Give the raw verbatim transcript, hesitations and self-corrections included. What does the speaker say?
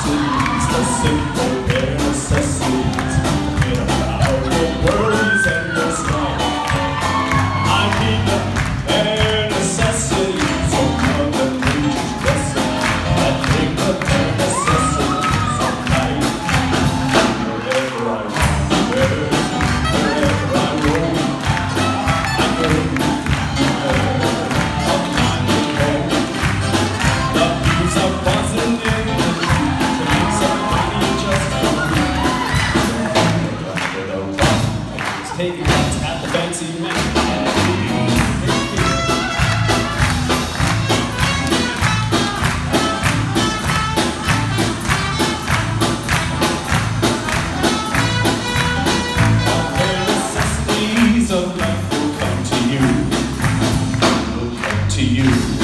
necessities, the simple bare necessities. Forget about the worries and the strife. I need the bare necessities of love and nature's blessing. I need the bare necessities of life. Wherever I wander, wherever I roam, I go of my home. The bees are buzzing in the tree, the bees are waiting just for me. The rock is taking us at the fancy man. Of life will come to you, will come to you.